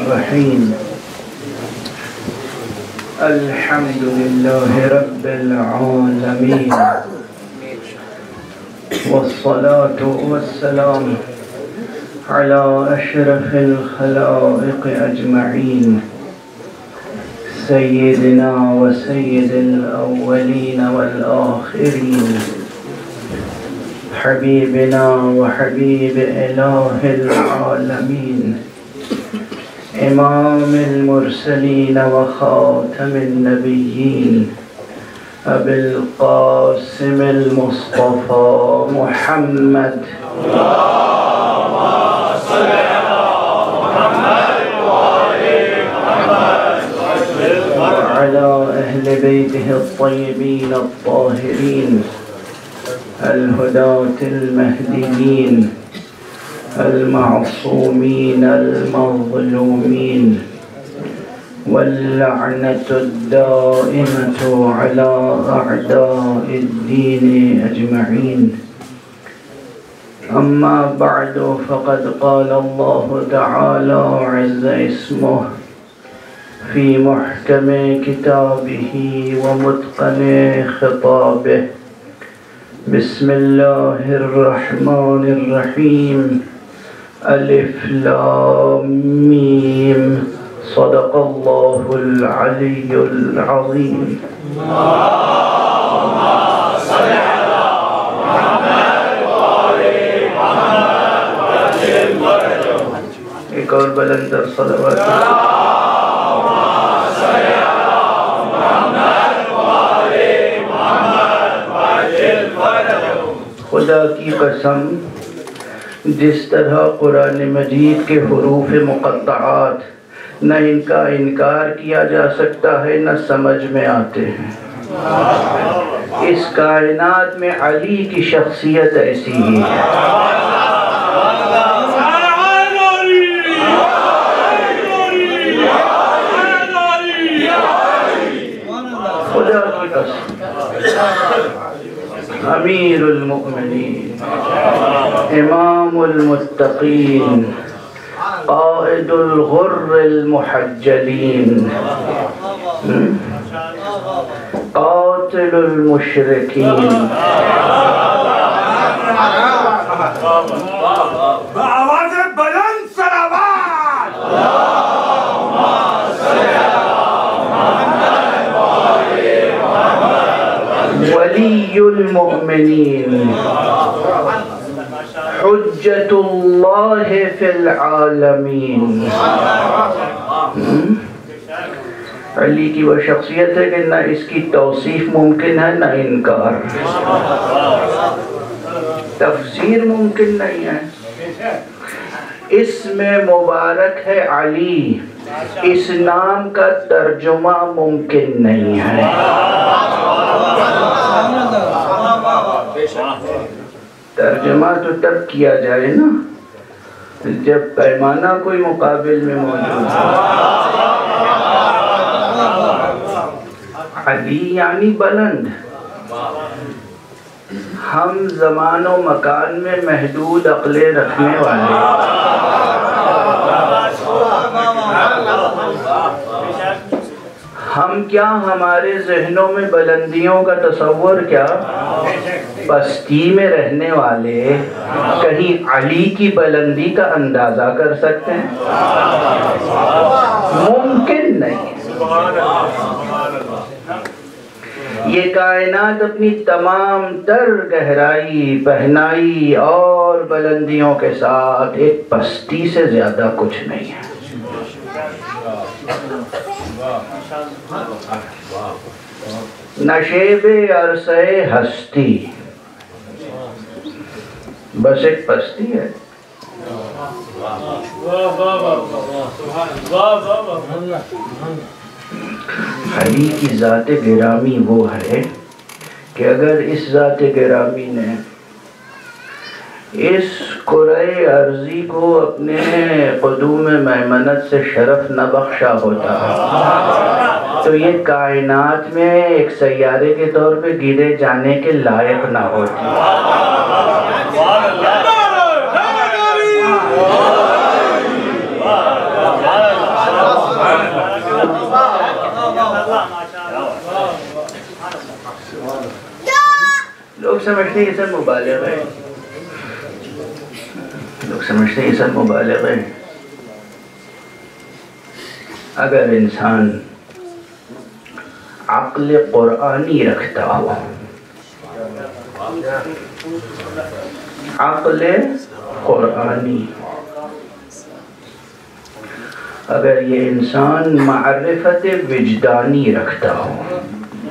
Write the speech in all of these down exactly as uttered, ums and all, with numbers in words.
الرحيم الحمد لله رب العالمين والصلاة والسلام على أشرف الخلائق أجمعين سيدنا وسيد الأولين والآخرين حبيبنا وحبيب إله العالمين إمام المرسلين وخاتم النبيين أبي القاسم المصطفى محمد اللهم صل على محمد وآل محمد وعلى أهل بيته الطيبين الطاهرين الهداة المهديين المعصومين المظلومين واللعنة الدائمة على أعداء الدين أجمعين. أما بعد فقد قال الله تعالى عز اسمه في محكم كتابه ومتقن خطابه بسم الله الرحمن الرحيم ألف لام ميم صدق الله العلي العظيم. اللهم صل على محمد وآل محمد وعجل فرجهم. ایک اور بلندر صلوات. اللهم صل على محمد وآل محمد وعجل فرجهم. خدا کی قسم جس طرح قرآن مجید کے حروف مقطعات نہ ان کا انکار کیا جا سکتا ہے نہ سمجھ میں آتے ہیں، اس کائنات میں علی کی شخصیت ایسی ہی ہے. خدا کی قسم امیر المؤمنین امام المتقین قائد الغر المحجلین قاتل المشرکین آواز بلند صلوات. ولی المؤمنین حجت اللہ فی العالمین. علی کی وہ شخصیت ہے کہ نہ اس کی توصیف ممکن ہے نہ انکار، تفسیر ممکن نہیں ہے. اسم مبارک ہے علی، اس نام کا ترجمہ ممکن نہیں ہے. ترجمہ تو تب کیا جائے نا جب پیمانہ کوئی مقابل میں موجود ہے. علی یعنی بلند. ہم زمان و مکان میں محدود عقلیں رکھنے والے، ہم کیا ہمارے ذہنوں میں بلندیوں کا تصور کیا، بستی میں رہنے والے کہیں علی کی بلندی کا اندازہ کر سکتے ہیں؟ ممکن نہیں. یہ کائنات اپنی تمام تر گہرائی، پہنائی اور بلندیوں کے ساتھ ایک پستی سے زیادہ کچھ نہیں ہے. نشیب عرصہ ہستی بس ایک پستی ہے. علی کی ذات گرامی وہ ہے کہ اگر اس ذات گرامی نے اس کرۂ ارضی کو اپنے قدوم میمنت سے شرف نہ بخشا ہوتا تو یہ کائنات میں ایک سیارے کے طور پہ گرے جانے کے لائق نہ ہوتی. سمجھتے ہیں یہ سب مبالغہ ہے، لوگ سمجھتے ہیں یہ سب مبالغہ ہے۔ اگر انسان عقل قرآنی رکھتا ہو، عقل قرآنی، اگر یہ انسان معرفت وجدانی رکھتا ہو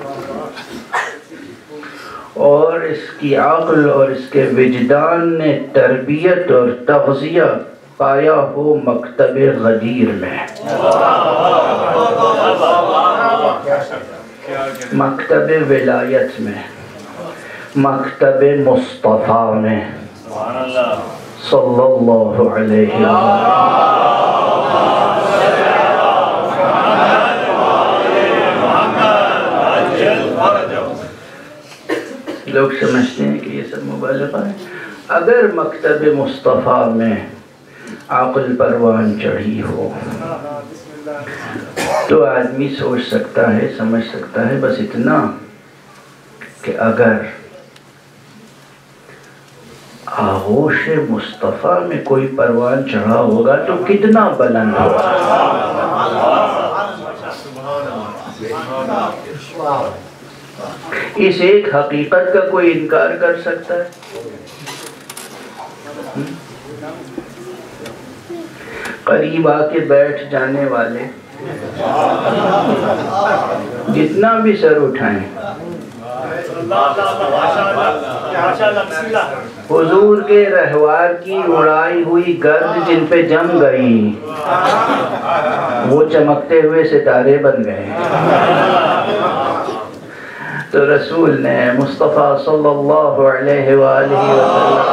اور اس کی عقل اور اس کے وجدان نے تربیت اور تغذیہ پایا ہو مکتب غدیر میں، مکتب ولایت میں، مکتب مصطفیٰ میں صلی اللہ علیہ وسلم، لوگ سمجھتے ہیں کہ یہ سب مبالغہ ہے۔ اگر مکتب مصطفیٰ میں عقل پروان چڑھی ہو تو آدمی سوچ سکتا ہے، سمجھ سکتا ہے بس اتنا کہ اگر آغوش مصطفیٰ میں کوئی پروان چڑھا ہوگا تو کتنا بلند ہوگا۔ اس ایک حقیقت کا کوئی انکار کر سکتا ہے؟ قریب آ کے بیٹھ جانے والے جتنا بھی سر اٹھائیں، حضور کے رہوار کی اڑائی ہوئی گرد جن پہ جم گئی وہ چمکتے ہوئے ستارے بن گئے۔ تو رسول نے مصطفیٰ صلی اللہ علیہ وآلہ وسلم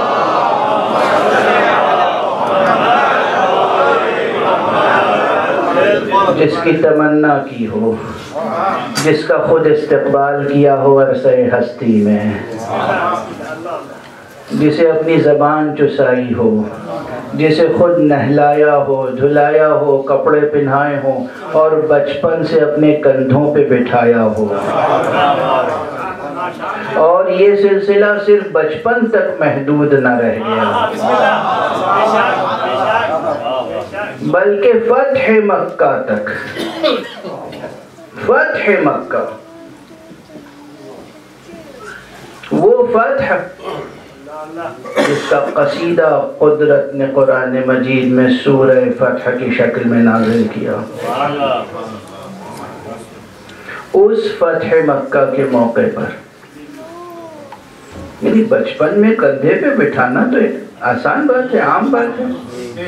جس کی تمنا کی ہو، جس کا خود استقبال کیا ہو عرصہ ہستی میں، جسے اپنی زبان چسائی ہو، جسے خود نہلایا ہو، دھلایا ہو، کپڑے پہنائے ہوں اور بچپن سے اپنے کندھوں پہ بٹھایا ہو، اور یہ سلسلہ صرف بچپن تک محدود نہ رہ گیا بلکہ فتح مکہ تک، فتح مکہ، وہ فتح جس کا قصیدہ قدرت نے قرآن مجید میں سورہ فتح کی شکل میں نازل کیا، اس فتح مکہ کے موقع پر، یعنی بچپن میں کندھے پہ بٹھانا تو ایک آسان بات ہے، عام بات ہے،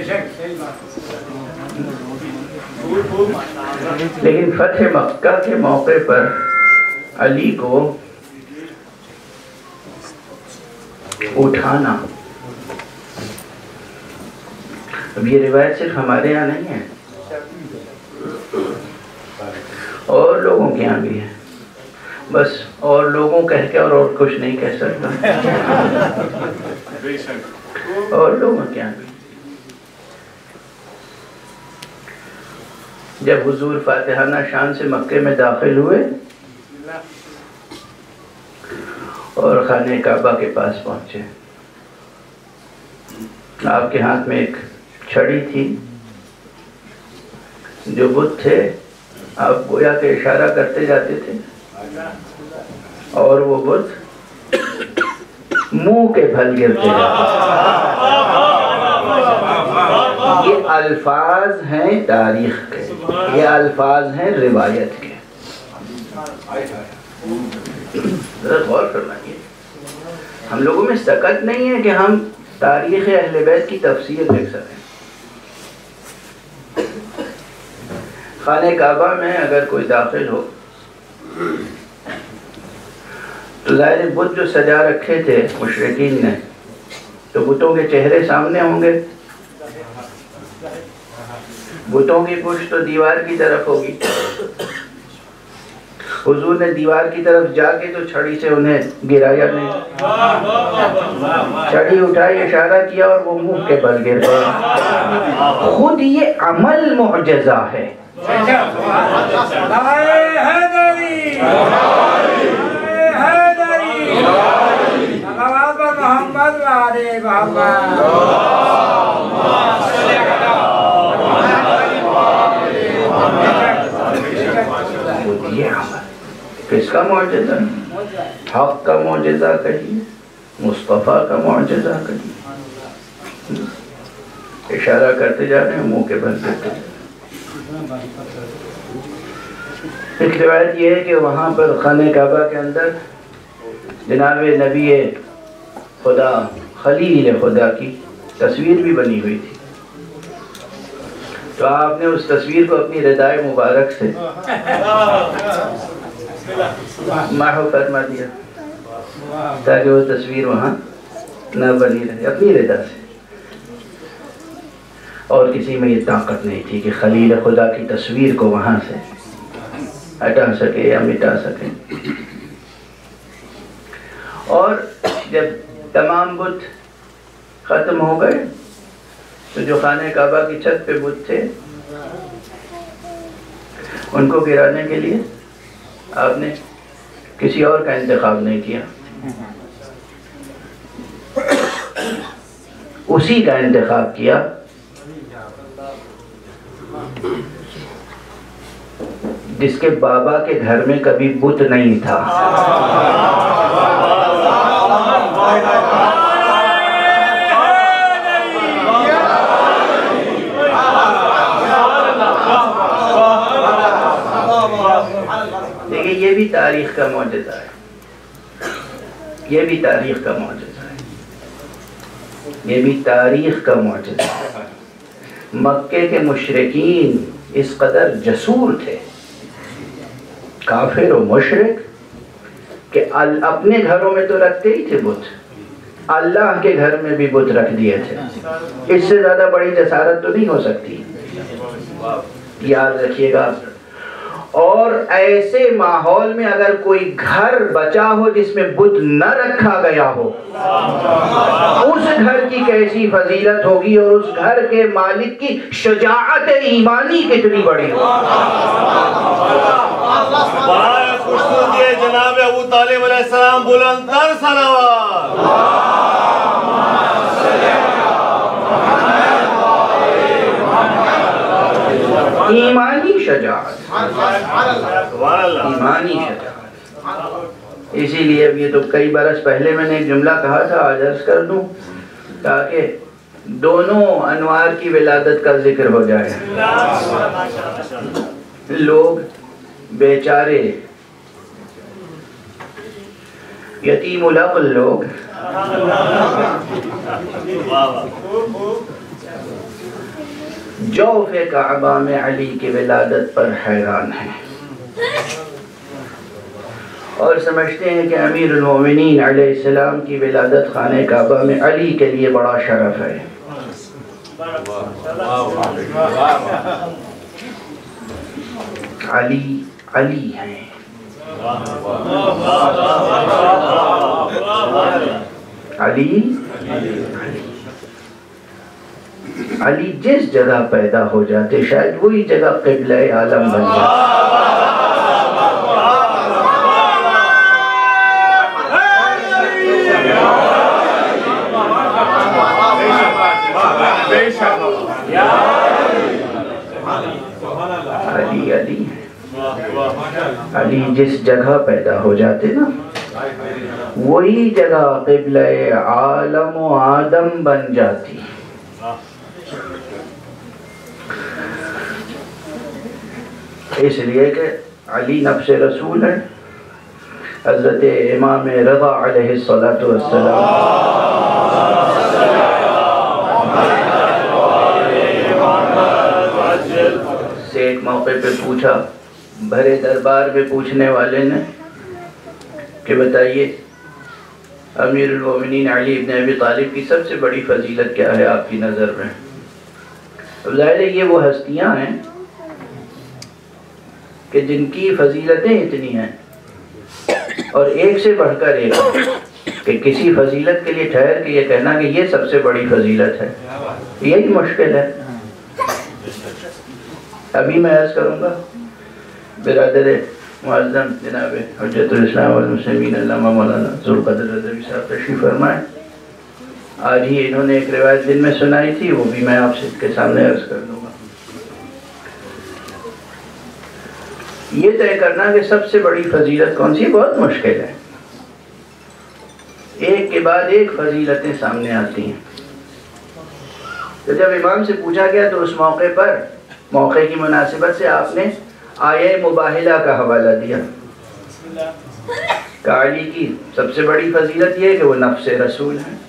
لیکن فتح مکہ کے موقع پر علی کو اٹھانا، اب یہ روایت صرف ہمارے یہاں نہیں ہے، اور لوگوں کے یہاں بھی ہے، بس اور لوگوں کہہ کے اور اور کچھ نہیں کہہ سکتا، اور لوگوں کے یہاں بھی۔ جب حضور فاتحانہ شان سے مکے میں داخل ہوئے اور خانہ کعبہ کے پاس پہنچے، آپ کے ہاتھ میں ایک چھڑی تھی، جو بت تھے آپ گویا کہ اشارہ کرتے جاتے تھے اور وہ بت منہ کے پھل گرتے جاتے تھے۔ یہ الفاظ ہیں تاریخ کے، یہ الفاظ ہیں روایت کے، ذرا غور فرمائیے۔ ہم لوگوں میں سکت نہیں ہے کہ ہم تاریخ اہل بیت کی تفسیر دیکھ سکیں۔ خانہ کعبہ میں اگر کوئی داخل ہو تو ظاہر بت جو سجا رکھے تھے مشرکین نے، تو بتوں کے چہرے سامنے ہوں گے، بتوں کی پشت تو دیوار کی طرف ہوگی۔ حضور نے دیوار کی طرف جا کے تو چھڑی سے انہیں گرایا نہیں، چھڑی اٹھائی، اشارہ کیا اور وہ منہ کے بل گر گئے۔ خود یہ عمل معجزہ ہے۔ یہ عمل کس کا معجزہ؟ حق کا معجزہ کہیے، مصطفیٰ کا معجزہ کہیے. اشارہ کرتے جا رہے ہیں، منہ کے بند کرتے جا رہے ہیں. ایک روایت یہ ہے کہ وہاں پر خانہ کعبہ کے اندر جناب نبی خدا خلیل خدا کی تصویر بھی بنی ہوئی تھی. تو آپ نے اس تصویر کو اپنی ردائے مبارک سے محو فرما دیا تاکہ وہ تصویر وہاں نہ بنی رہے، اپنی رضا سے. اور کسی میں یہ طاقت نہیں تھی کہ خلیل خدا کی تصویر کو وہاں سے ہٹا سکے یا مٹا سکے. اور جب تمام بت ختم ہو گئے تو جو خانہ کعبہ کی چھت پہ بت تھے ان کو گرانے کے لیے آپ نے کسی اور کا انتخاب نہیں کیا، اسی کا انتخاب کیا جس کے بابا کے گھر میں کبھی بت نہیں تھا. دیکھیں یہ بھی تاریخ کا معجزہ ہے، یہ بھی تاریخ کا معجزہ ہے، یہ بھی تاریخ کا معجزہ ہے. مکے کے مشرکین اس قدر جسور تھے، کافر و مشرک، کہ اپنے گھروں میں تو رکھتے ہی تھے بت، اللہ کے گھر میں بھی بت رکھ دیے تھے. اس سے زیادہ بڑی جسارت تو نہیں ہو سکتی، یاد رکھیے گا. اور ایسے ماحول میں اگر کوئی گھر بچا ہو جس میں بت نہ رکھا گیا ہو، اس گھر کی کیسی فضیلت ہوگی اور اس گھر کے مالک کی شجاعت ایمانی کتنی بڑی ہو. برائے خوشنودی جناب ابو طالب علیہ السلام بلند تر صلوات. ایمانی شجاعت، ایمانی شجاعت. اسی لیے اب یہ تو کئی برس پہلے میں نے ایک جملہ کہا تھا، آج عرض کر دوں تاکہ دونوں انوار کی ولادت کا ذکر ہو جائے. لوگ بیچارے یتیم العقل لوگ جوف کعبہ میں علی کی ولادت پر حیران ہیں اور سمجھتے ہیں کہ امیر المومنین علیہ السلام کی ولادت خانہ کعبہ میں علی کے لیے بڑا شرف ہے. علی علی ہیں، علی علی جس جگہ پیدا ہو جاتے شاید وہی جگہ قبلہ عالم بن جاتی. علی علی علی جس جگہ پیدا ہو جاتے نا وہی جگہ قبلہ عالم و آدم بن جاتی. اس لیے کہ علی نفس رسول ہے. حضرت امام رضا علیہ السلام سے ایک موقع پہ پوچھا، بھرے دربار میں پوچھنے والے نے کہ بتائیے امیر المومنین علی ابن ابی طالب کی سب سے بڑی فضیلت کیا ہے آپ کی نظر میں؟ ظاہر ہے یہ وہ ہستیاں ہیں کہ جن کی فضیلتیں اتنی ہیں اور ایک سے بڑھ کر ایک کہ کسی فضیلت کے لیے ٹھہر کے یہ کہنا کہ یہ سب سے بڑی فضیلت ہے، یہی مشکل ہے. ابھی میں عرض کروں گا برادر معظم جناب حجت الاسلام والمسلمین علامہ مولانا ذوالقدر رضوی صاحب تشریف فرمائیں. آج ہی انہوں نے ایک روایت دن میں سنائی تھی، وہ بھی میں آپ سے کے سامنے عرض کر دوں گا۔ یہ طے کرنا کہ سب سے بڑی فضیلت کون سی بہت مشکل ہے، ایک کے بعد ایک فضیلتیں سامنے آتی ہیں۔ تو جب امام سے پوچھا گیا تو اس موقع پر موقع کی مناسبت سے آپ نے آیہ مباہلہ کا حوالہ دیا کہ علی کی سب سے بڑی فضیلت یہ ہے کہ وہ نفس رسول ہیں،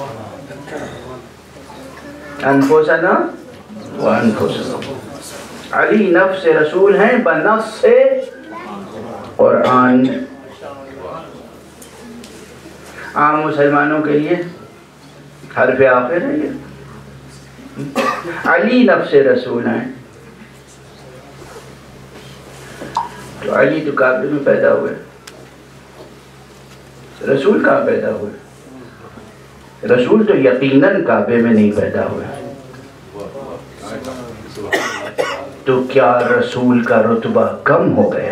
انفسنا وانفسکم، علی نفس رسول ہیں بنص قرآن۔ عام مسلمانوں کے لیے حرف آخر ہے یہ، علی نفس رسول ہیں۔ تو علی تو کعبے میں پیدا ہوئے، رسول کہاں پیدا ہوئے؟ رسول تو یقیناً کعبے میں نہیں پیدا ہوئے۔ تو کیا رسول کا رتبہ کم ہو گیا؟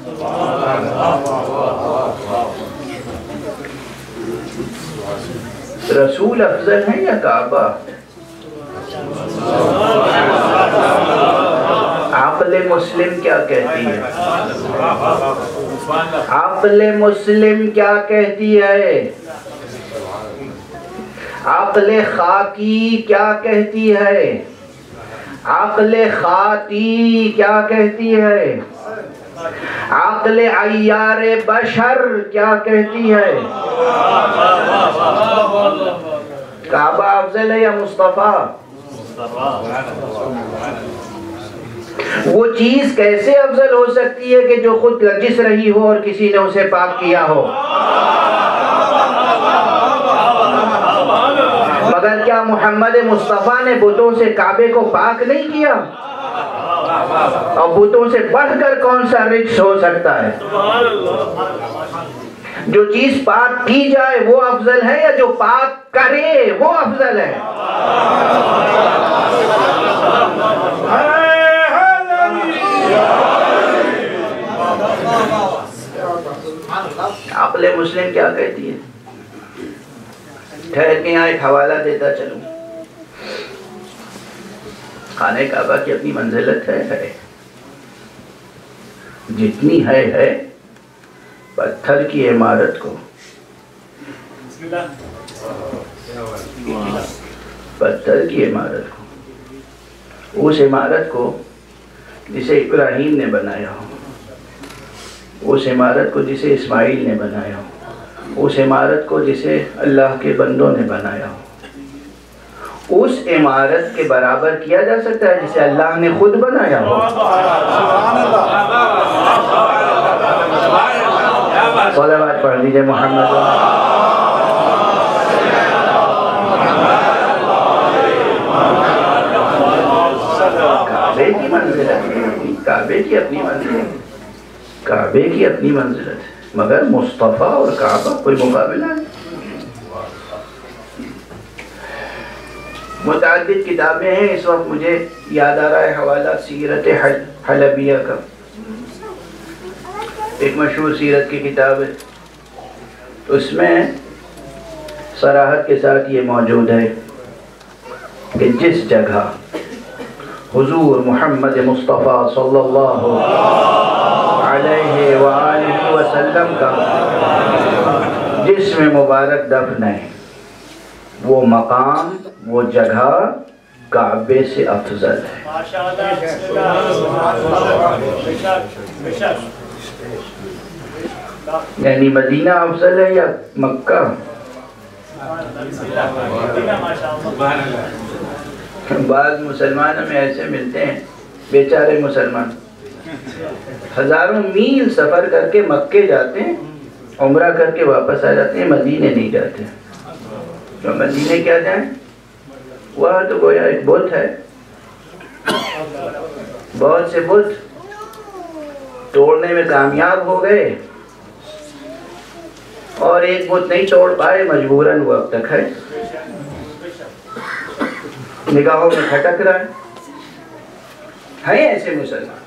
رسول افضل ہے یا کعبہ؟ عقل مسلم کیا کہتی ہے؟ عقل مسلم کیا کہتی ہے؟ عقل خاکی کیا کہتی ہے؟ عقل خاطی کیا کہتی ہے؟ عقل عیار بشر کیا کہتی ہے؟ کعبہ افضل ہے یا مصطفیٰ؟ وہ چیز کیسے افضل ہو سکتی ہے کہ جو خود نجس رہی ہو اور کسی نے اسے پاک کیا ہو؟ مگر کیا محمد مصطفیٰ نے بتوں سے کعبے کو پاک نہیں کیا؟ اور بتوں سے بڑھ کر کون سا رجس ہو سکتا ہے؟ جو چیز پاک کی جائے وہ افضل ہے یا جو پاک کرے وہ افضل ہے؟ عقل مسلم کیا کہتی ہے؟ ٹھہر کے یہاں ایک حوالہ دیتا چلوں۔ خانہ کعبہ کی اپنی منزلت ہے ہے جتنی ہے ہے پتھر کی عمارت کو پتھر کی عمارت کو اس عمارت کو جسے ابراہیم نے بنایا ہو، اس عمارت کو جسے اسماعیل نے بنایا ہو، اس عمارت کو جسے اللہ کے بندوں نے بنایا ہو، اس عمارت کے برابر کیا جا سکتا ہے جسے اللہ نے خود بنایا ہو؟ صلوات پڑھ دیجئے محمد۔ کعبے کی منزلت، کعبے کی اپنی منزلت، کعبے کی اپنی منزلت، مگر مصطفیٰ اور کعبہ کوئی مقابلہ نہیں۔ متعدد کتابیں ہیں، اس وقت مجھے یاد آ رہا ہے حوالہ سیرت حلبیہ کا، ایک مشہور سیرت کی کتاب ہے، اس میں صراحت کے ساتھ یہ موجود ہے کہ جس جگہ حضور محمد مصطفیٰ صلی اللہ علیہ وآلہ وسلم کا جسم مبارک دفن ہے، وہ مقام، وہ جگہ کعبے سے افضل ہے۔ یعنی مدینہ افضل ہے یا مکہ؟ بعض مسلمان ہمیں ایسے ملتے ہیں، بیچارے مسلمان ہزاروں میل سفر کر کے مکے جاتے ہیں، عمرہ کر کے واپس آ جاتے ہیں، مدینے نہیں جاتے۔ تو مدینے کیا جائیں؟ وہاں تو گویا ایک بت ہے، بہت سے بت توڑنے میں کامیاب ہو گئے اور ایک بت نہیں توڑ پائے، مجبوراً وہ اب تک ہے، نگاہوں میں کھٹک رہا ہے۔ ہیں ایسے مسلمان،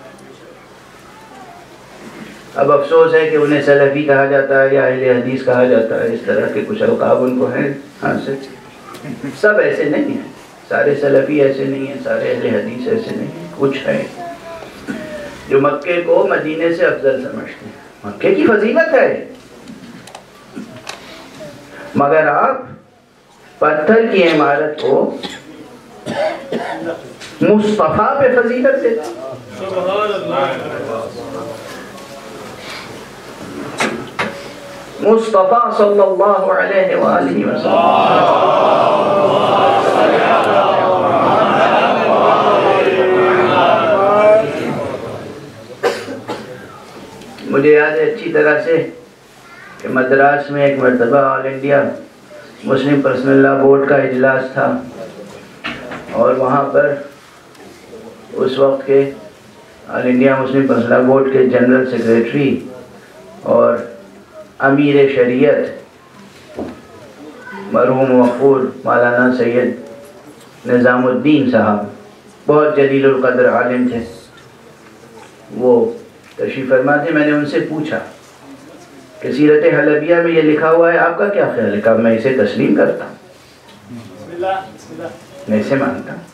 اب افسوس ہے کہ انہیں سلفی کہا جاتا ہے یا اہل حدیث کہا جاتا ہے، اس طرح کے کچھ القاب ان کو ہیں حاصل، سب ایسے نہیں ہیں، سارے سلفی ایسے نہیں ہیں، سارے اہل حدیث ایسے نہیں ہیں، کچھ ہیں جو مکے کو مدینے سے افضل سمجھتے ہیں۔ مکے کی فضیلت ہے، مگر آپ پتھر کی عمارت کو مصطفیٰ پہ فضیلت دیتے ہیں۔ مصطفیٰ صلی اللہ علیہ وآلہ وسلم، مجھے یاد ہے اچھی طرح سے کہ مدراس میں ایک مرتبہ All India Muslim Personal Law Board کا اجلاس تھا، اور وہاں پر اس وقت کے All India Muslim Personal Law Board کے جنرل سیکریٹری اور امیر شریعت مرحوم وقور مولانا سید نظام الدین صاحب، بہت جلیل القدر عالم تھے، وہ تشریف فرما تھے۔ میں نے ان سے پوچھا کہ سیرت حلبیہ میں یہ لکھا ہوا ہے، آپ کا کیا خیال ہے؟ کہا میں اسے تسلیم کرتا ہوں، میں اسے مانتا ہوں۔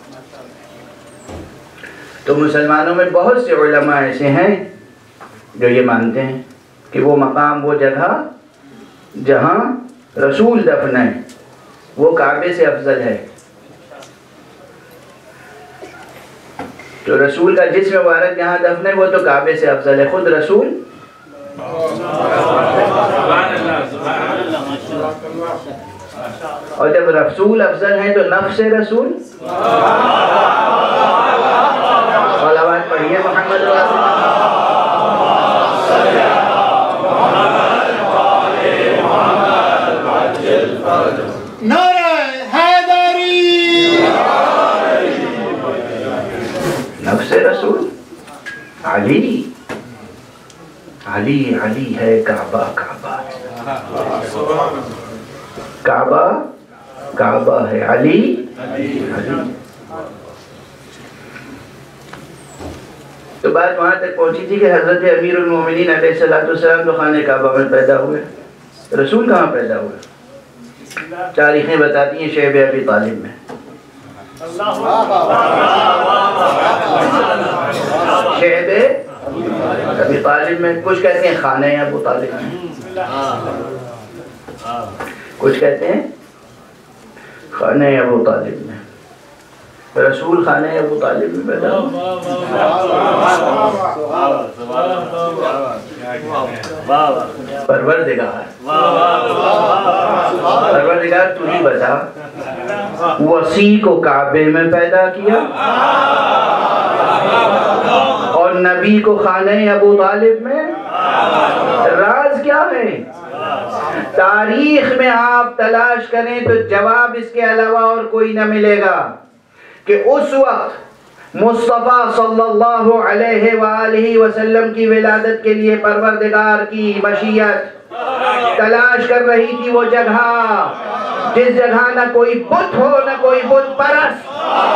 تو مسلمانوں میں بہت سے علماء ایسے ہیں جو یہ مانتے ہیں کہ وہ مقام، وہ جگہ جہاں رسول دفن ہے وہ کعبے سے افضل ہے۔ جو رسول کا جسم مبارک جہاں دفن ہے وہ تو کعبے سے افضل ہے، خود رسول۔ اور جب رسول افضل ہے تو نفس رسول، صلوات پڑھیے محمد رسول۔ نعرہ حیدری، نفس رسول علی، علی علی ہے کعبہ کعبہ، کعبہ کعبہ ہے، علی علی۔ تو بات وہاں تک پہنچی تھی کہ حضرت امیر المومنین علیہ السلام تو خانہ کعبہ میں پیدا ہوئے، رسول کہاں پیدا ہوئے؟ تاریخیں بتاتی ہیں شیب ابی طالب میں۔ شیب ابی طالب میں، کچھ کہتے ہیں خانہ ابو طالب میں، کچھ کہتے ہیں خانہ ابو طالب میں۔ رسول خانہ ابو طالب میں پیدا ہوئے۔ پروردگار پروردگار تو ہی بتا، وسیع کو کعبے میں پیدا کیا اور نبی کو خانہ ابو طالب میں، راز کیا ہے؟ تاریخ میں آپ تلاش کریں تو جواب اس کے علاوہ اور کوئی نہ ملے گا کہ اس وقت مصطفیٰ صلی اللہ علیہ وآلہ وسلم کی ولادت کے لیے پروردگار کی مشیت تلاش کر رہی تھی وہ جگہ جس جگہ نہ کوئی بت ہو نہ کوئی بت پرست۔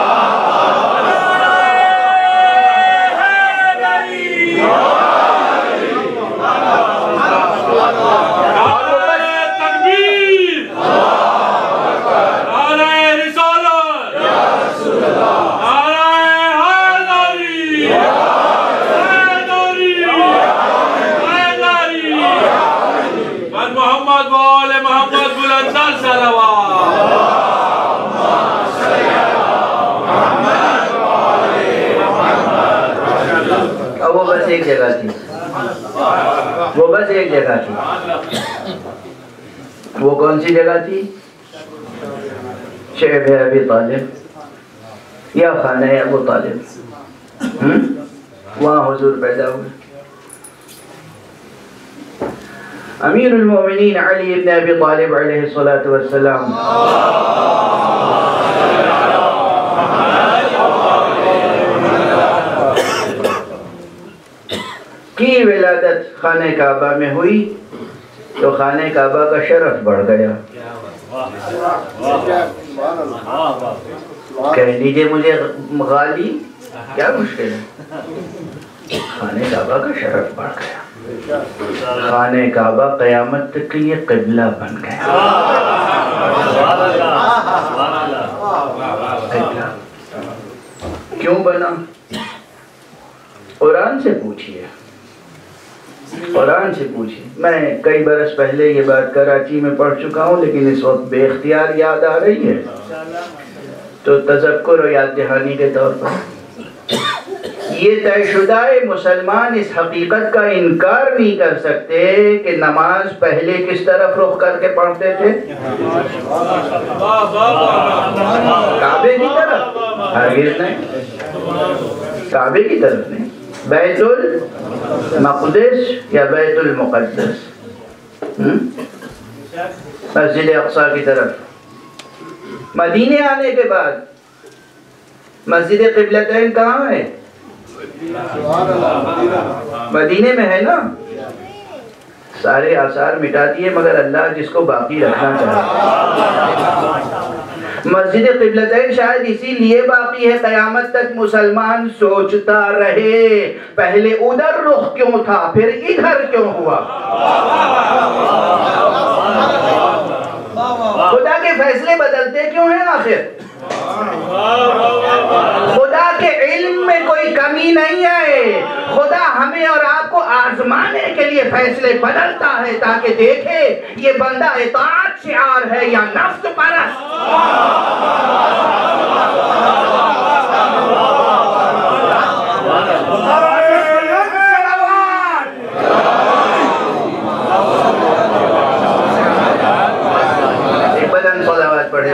وہ بس ایک جگہ تھی، وہ بس ایک جگہ تھی، وہ کون سی جگہ تھی؟ شیب ابی طالب یا خانہ ابو طالب، وہاں حضور پیدا ہوئے۔ امیر المومنین علی ابن ابی طالب علیہ السلام کی ولادت خانہ کعبہ میں ہوئی تو خانہ کعبہ کا شرف بڑھ گیا۔ کہہ لیجئے مجھے غالی، کیا مشکل ہے؟ خانہ کعبہ کا شرف بڑھ گیا، خانہ کعبہ قیامت تک کے لیے قبلہ بن گیا۔ کیوں بنا؟ قرآن سے پوچھئے، قرآن سے پوچھئے۔ میں کئی برس پہلے یہ بات کراچی میں پڑھ چکا ہوں، لیکن اس وقت بے اختیار یاد آ رہی ہے، تو تذکر و یاد دہانی کے طور پر یہ طے شدہ ہے، مسلمان اس حقیقت کا انکار نہیں کر سکتے کہ نماز پہلے کس طرف رخ کر کے پڑھتے تھے؟ کعبے کی طرف؟ ہرگز نہیں، کعبے کی طرف نہیں، بیت المقدس یا بیت المقدس، مسجد اقصی کی طرف۔ مدینے آنے کے بعد مسجد قبلتین کہاں ہے؟ مدینے میں ہے نا؟ سارے آثار مٹا دیے، مگر اللہ جس کو باقی رکھنا چاہتا۔ مسجد قبلتین شاید اسی لیے باقی ہے قیامت تک مسلمان سوچتا رہے پہلے ادھر رخ کیوں تھا پھر ادھر کیوں ہوا۔ خدا کے فیصلے بدلتے کیوں ہیں آخر؟ خدا کے علم میں کوئی کمی نہیں ہے، خدا ہمیں اور آپ کو آزمانے کے لیے فیصلے بدلتا ہے تاکہ دیکھے یہ بندہ اطاعت شعار ہے یا نفس پرست۔ ایک بدن صلوات پڑھے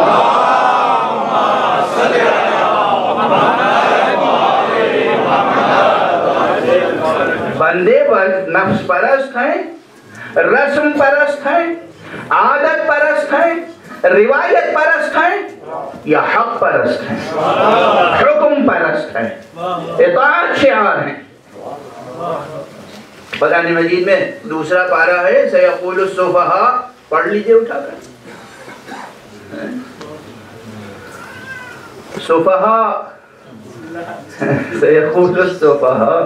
بندے پر نفس پرست ہیں، رسم پرست ہیں، عادت پرست ہیں، روایت پرست ہیں یا حق پرست ہیں، حکم پرست ہیں، اطاعت شعار ہیں۔ قرآن مجید میں دوسرا پارہ ہے سیقول السفہاء، پڑھ لیجئے اٹھا کر۔ سفہاء، سیقول السفہاء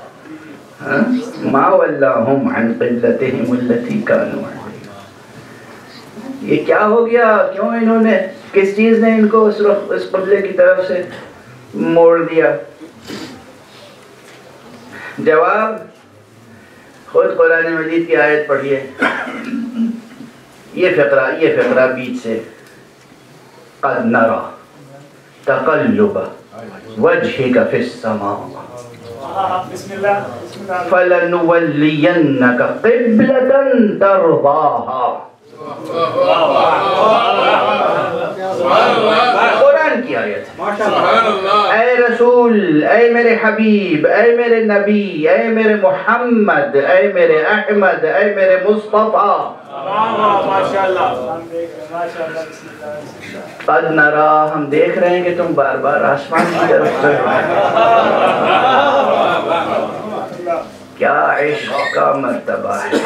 ما ولاہم عن قبلتہم التی کانوا علیہا۔ یہ کیا ہو گیا؟ کیوں انہوں نے، کس چیز نے ان کو اس رخ اس قبلے کی طرف سے موڑ دیا؟ جواب خود قرآن مجید کی آیت پڑھیے، یہ فقرہ یہ فقرہ بیچ سے، قد نرى تقلب وجهك في السماء فَلَنُوَلِّيَنَّكَ قِبْلَةً تَرْضَاهَا۔ قرآن کی آیت ہے۔ اے رسول، اے میرے حبیب، اے میرے نبی، اے میرے محمد، اے میرے احمد، اے میرے مصطفیٰ، قد نرا، ہم دیکھ رہے ہیں کہ تم بار بار آسمان کی طرف چل رہے ہیں۔ کیا عشق کا مرتبہ ہے،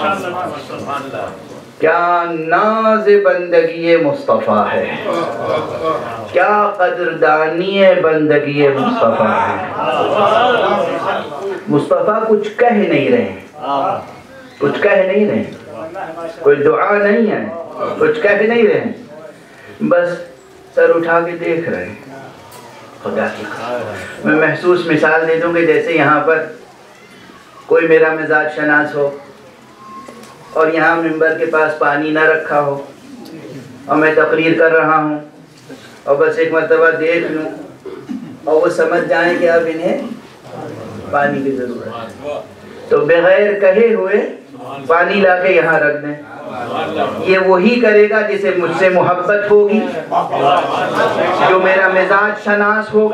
کیا ناز بندگی مصطفیٰ ہے، کیا قدردانی بندگی مصطفیٰ ہے۔ مصطفیٰ کچھ کہہ نہیں رہے، کچھ کہہ نہیں رہے، کوئی دعا نہیں ہے، کچھ کہہ نہیں رہے، بس سر اٹھا کے دیکھ رہے ہیں خدا کی۔ میں محسوس مثال دے دوں کہ جیسے یہاں پر کوئی میرا مزاج شناس ہو اور یہاں منبر کے پاس پانی نہ رکھا ہو اور میں تقریر کر رہا ہوں اور بس ایک مرتبہ دیکھ لوں اور وہ سمجھ جائیں کہ اب انہیں پانی کی ضرورت ہے، تو بغیر کہے ہوئے پانی لا کے یہاں رکھ دیں۔ یہ وہی کرے گا جسے مجھ سے محبت ہوگی، جو میرا مزاج شناس ہوگا،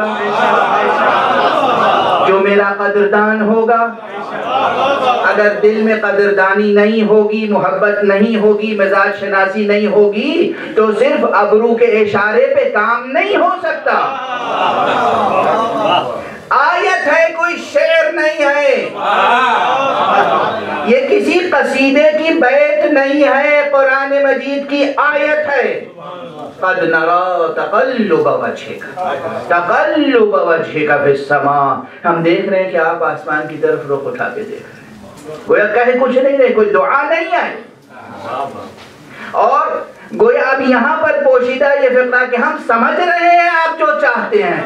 جو میرا قدردان ہوگا۔ اگر دل میں قدردانی نہیں ہوگی، محبت نہیں ہوگی، مزاج شناسی نہیں ہوگی تو صرف ابرو کے اشارے پہ کام نہیں ہو سکتا۔ آیت ہے، کوئی شعر نہیں ہے، یہ کسی قصیدے کی بیت نہیں ہے، قرآن مجید کی آیت ہے۔ قد نرى تقلب وجهك تقلب وجهك في السماء، ہم دیکھ رہے ہیں کہ آپ آسمان کی طرف رخ اٹھا کے دیکھ رہے ہیں، گویا کہے کچھ نہیں رہے، کوئی دعا نہیں ہے۔ اور گویا اب یہاں پر پوشیدہ یہ فقہ کہ ہم سمجھ رہے ہیں آپ جو چاہتے ہیں.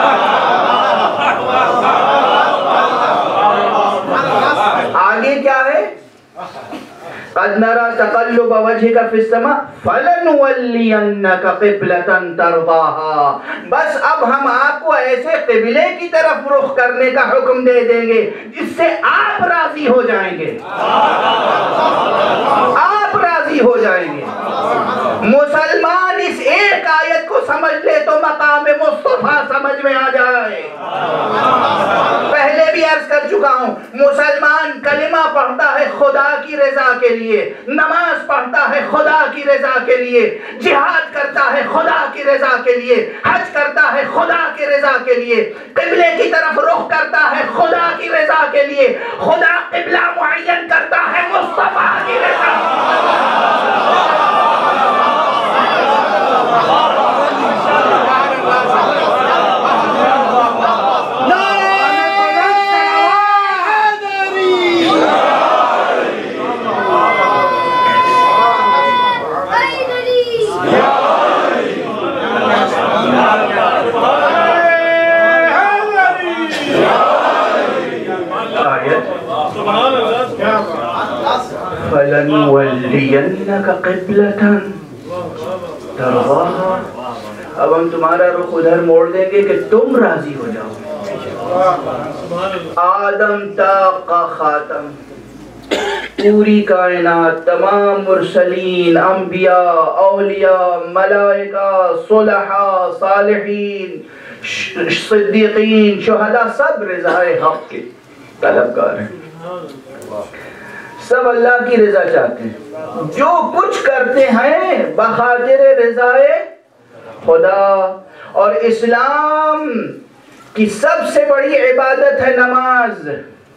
آگے کیا ہے؟ قد نرى تقلب وجهك في السماء فلنولينك قبلة ترضاها. بس اب ہم آپ کو ایسے قبلے کی طرف رخ کرنے کا حکم دے دیں گے جس سے آپ راضی ہو جائیں گے. آپ راضی ہو جائیں گے. مسلمان اس ایک آیت کو سمجھ لے تو مقام مصطفیٰ سمجھ میں آ جائے. پہلے بھی عرض کر چکا ہوں، مسلمان کلمہ پڑھتا ہے خدا کی رضا کے لیے، نماز پڑھتا ہے خدا کی رضا کے لیے، جہاد کرتا ہے خدا کی رضا کے لیے، حج کرتا ہے خدا کی رضا کے لیے، قبلے کی طرف رخ کرتا ہے خدا کی رضا کے لیے. خدا قبلہ معین کرتا ہے مصطفیٰ کی رضا. فَلَنُوَلِّيَنَّكَ قِبْلَةً تَرْضَاهَا. اب ہم تمہارا رخ ادھر موڑ دیں گے کہ تم راضی ہو جاؤ. آدم تا خاتم، پوری کائنات، تمام مرسلین، انبیاء، اولیاء، ملائکہ، صلحاء، صالحین، صدیقین، شہداء، سب رضائے حق کے طلبگار ہیں. سب اللہ کی رضا چاہتے ہیں. جو کچھ کرتے ہیں بخاطر رضائے خدا. اور اسلام کی سب سے بڑی عبادت ہے نماز.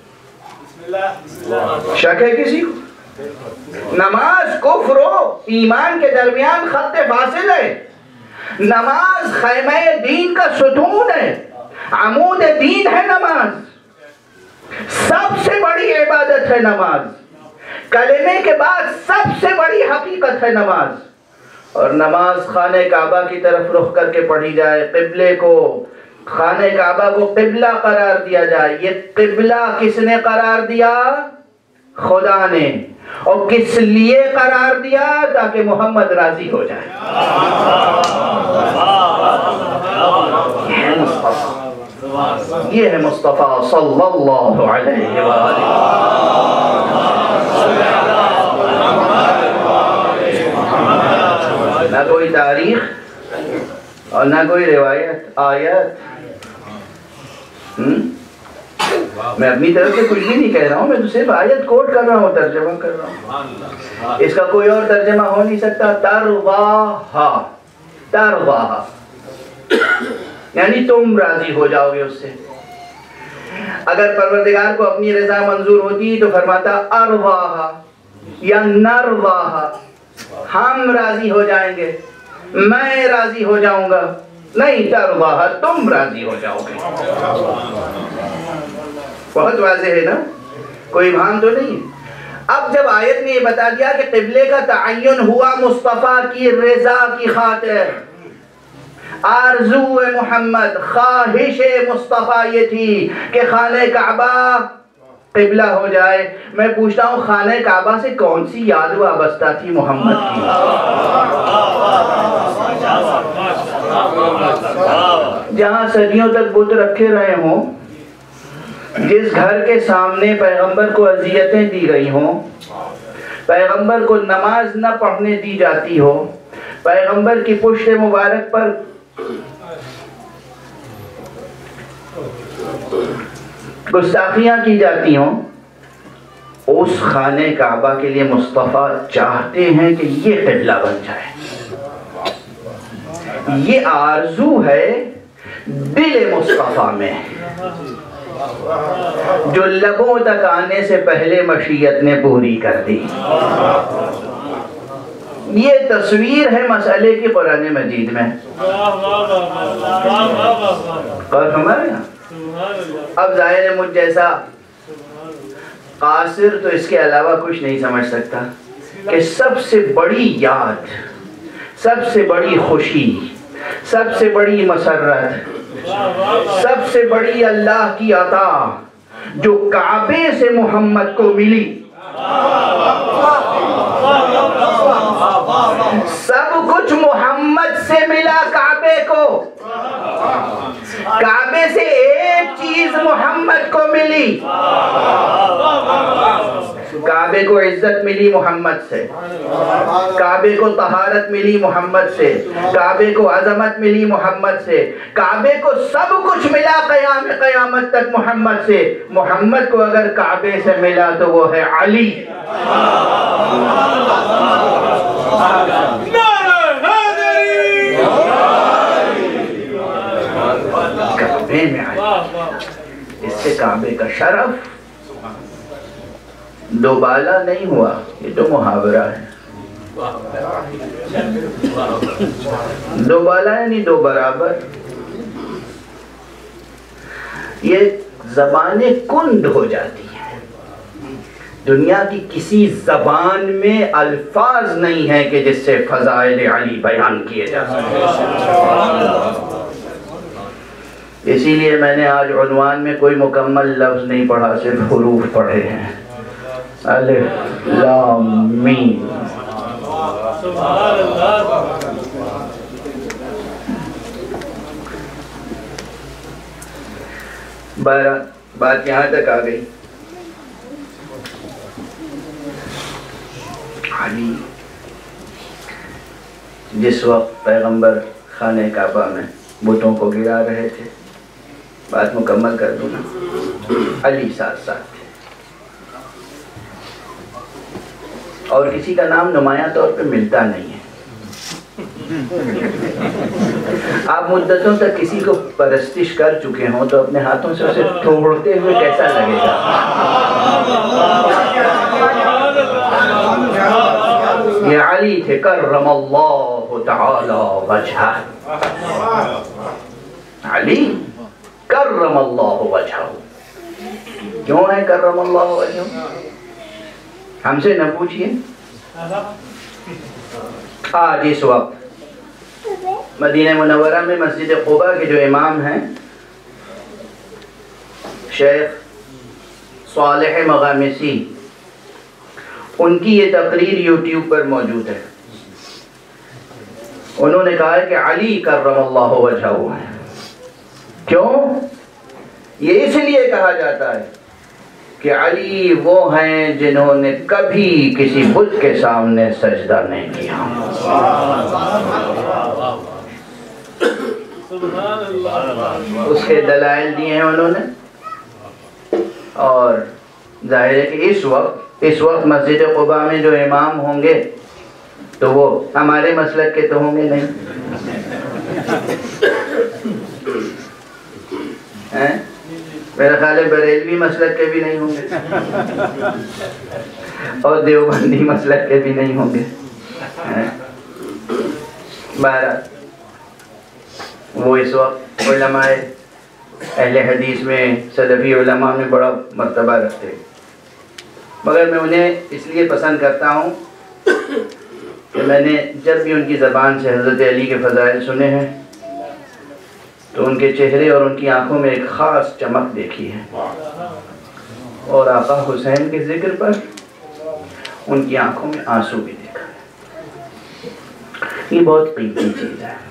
شک ہے کسی کو؟ نماز کفر و ایمان کے درمیان خط فاصل ہے. نماز خیمہ دین کا ستون ہے، عمود دین ہے نماز. سب سے بڑی عبادت ہے نماز. کلمے کے بعد سب سے بڑی حقیقت ہے نماز. اور نماز خانہ کعبہ کی طرف رخ کر کے پڑھی جائے، قبلے کو، خانہ کعبہ کو قبلہ قرار دیا جائے. یہ قبلہ کس نے قرار دیا؟ خدا نے. اور کس لیے قرار دیا؟ تاکہ محمد راضی ہو جائے. یہ ہے مصطفیٰ صلی اللہ علیہ وآلہ. نہ کوئی تاریخ اور نہ کوئی روایت آیت. میں اپنی طرف سے کچھ بھی نہیں کہہ رہا ہوں، میں تو صرف آیت کوٹ کر رہا ہوں، ترجمہ کر رہا ہوں. اس کا کوئی اور ترجمہ ہو نہیں سکتا. ترضاہا، ترضاہا یعنی تم راضی ہو جاؤ گے اس سے. اگر پروردگار کو اپنی رضا منظور ہوتی تو فرماتا ارضاہا یا نرضاہا، ہم راضی ہو جائیں گے، میں راضی ہو جاؤں گا. نہیں، ترضاہا تم راضی ہو جاؤ گے. بہت واضح ہے نا، کوئی ابہام تو نہیں. اب جب آیت میں یہ بتا دیا کہ قبلے کا تعین ہوا مصطفیٰ کی رضا کی خاطر، آرزو محمد، خواہش مصطفیٰ یہ تھی کہ خانہ کعبہ قبلہ ہو جائے. میں پوچھتا ہوں خانہ کعبہ سے کون سی یاد وابستہ تھی محمد کی؟ جہاں صدیوں تک بت رکھے رہے ہوں، جس گھر کے سامنے پیغمبر کو اذیتیں دی گئی ہوں، پیغمبر کو نماز نہ پڑھنے دی جاتی ہو، پیغمبر کی پشت مبارک پر گستاخیاں کی جاتی ہوں، اس خانہ کعبہ کے لیے مصطفیٰ چاہتے ہیں کہ یہ قبلہ بن جائے. یہ آرزو ہے دل مصطفیٰ میں، جو لبوں تک آنے سے پہلے مشیت نے پوری کر دی. یہ تصویر ہے مسئلے کی قرآن مجید میں. اور ہمارے اب ظاہر ہے مجھ جیسا قاصر تو اس کے علاوہ کچھ نہیں سمجھ سکتا کہ سب سے بڑی یاد سب سے بڑی خوشی، سب سے بڑی مسرت، سب سے بڑی اللہ کی عطا جو کعبے سے محمد کو ملی، سب کچھ محمد سے ملا کعبے کو، کعبے سے ایک چیز محمد کو ملی، کعبے کو عزت ملی محمد سے، کعبے کو طہارت ملی محمد سے، کعبے کو عظمت ملی محمد سے، کعبے کو سب کچھ ملا قیام قیامت تک محمد سے۔ محمد کو اگر کعبے سے ملا تو وہ ہے علی۔ کعبے میں علی، اس سے کعبے کا شرف دو بالا نہیں ہوا، یہ تو محاورہ ہے۔ دو بالا یعنی دو برابر، یہ زبانیں کند ہو جاتی ہیں۔ دنیا کی کسی زبان میں الفاظ نہیں ہیں کہ جس سے فضائل علی بیان کیے جا سکتے۔ اسی لیے میں نے آج عنوان میں کوئی مکمل لفظ نہیں پڑھا، صرف حروف پڑھے ہیں، الف لام میم۔ بارہ بات یہاں تک آ گئی۔ علی جس وقت پیغمبر خانہ کعبہ میں بتوں کو گرا رہے تھے، بات مکمل کر دوں نا، علی ساتھ ساتھ تھے، اور کسی کا نام نمایاں طور پہ ملتا نہیں ہے۔ آپ مدتوں تک کسی کو پرستش کر چکے ہوں تو اپنے ہاتھوں سے اسے توڑتے ہوئے کیسا لگے گا؟ یہ علی تھے، کرم اللہ تعالی وجہہ، علی کرم اللہ وجہہ۔ کیوں ہے کرم اللہ وجہہ؟ ہم سے نہ پوچھئے۔ آج اس وقت مدینہ منورہ میں مسجد قباء کے جو امام ہیں شیخ صالح مغامسی، ان کی یہ تقریر یوٹیوب پر موجود ہے۔ انہوں نے کہا ہے کہ علی کرم اللہ وجہہ ہے۔ کیوں؟ یہ اس لیے کہا جاتا ہے کہ علی وہ ہیں جنہوں نے کبھی کسی بت کے سامنے سجدہ نہیں کیا۔ اس کے دلائل دیے ہیں انہوں نے، اور ظاہر ہے کہ اس وقت اس وقت مسجد قباء میں جو امام ہوں گے تو وہ ہمارے مسلک کے تو ہوں گے نہیں، میرا خیال ہے بریلوی مسلک کے بھی نہیں ہوں گے، اور دیوبندی مسلک کے بھی نہیں ہوں گے۔ بہرحال وہ اس وقت علماء اہل حدیث میں، سلفی علماء میں بڑا مرتبہ رکھتے ہیں، مگر میں انہیں اس لیے پسند کرتا ہوں کہ میں نے جب بھی ان کی زبان سے حضرت علی کے فضائل سنے ہیں تو ان کے چہرے اور ان کی آنکھوں میں ایک خاص چمک دیکھی ہے، اور آقا حسین کے ذکر پر ان کی آنکھوں میں آنسو بھی دیکھا ہے۔ یہ بہت قیمتی چیز ہے۔